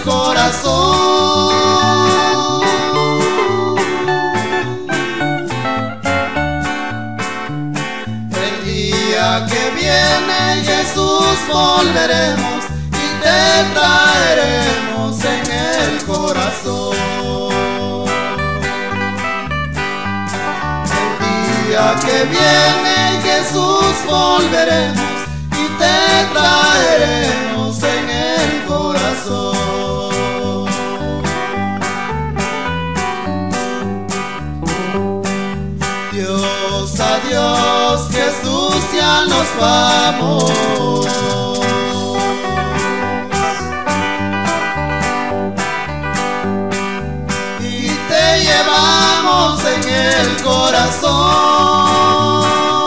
corazón. El día que viene, Jesús, volveremos y te traeremos en el corazón. El día que viene, Jesús, volveremos y te traeremos en el corazón. Dios, adiós, Jesús, ya nos vamos. Y te llevamos en el corazón.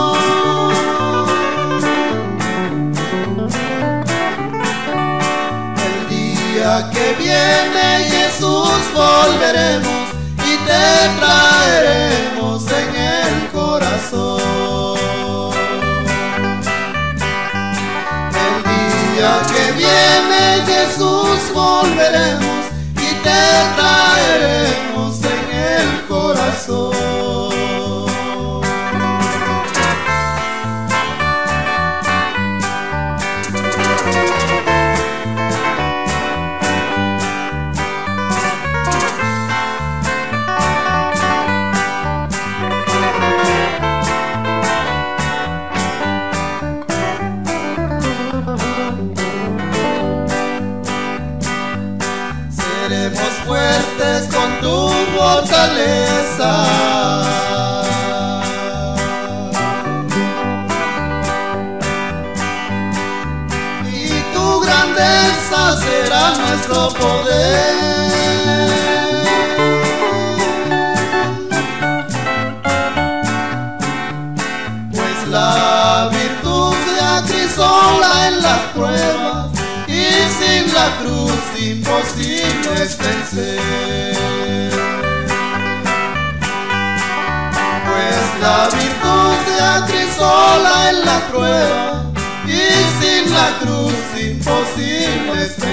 Que viene, Jesús, volveremos y te traeremos en el corazón. El día que viene, Jesús, volveremos y te traeremos en el corazón. Seremos fuertes con tu fortaleza, y tu grandeza será nuestro poder. Pues la virtud se acrisola en las pruebas, y sin la cruz imposible es vencer. Pues la virtud se acrisola en la prueba, y sin la cruz imposible es vencer.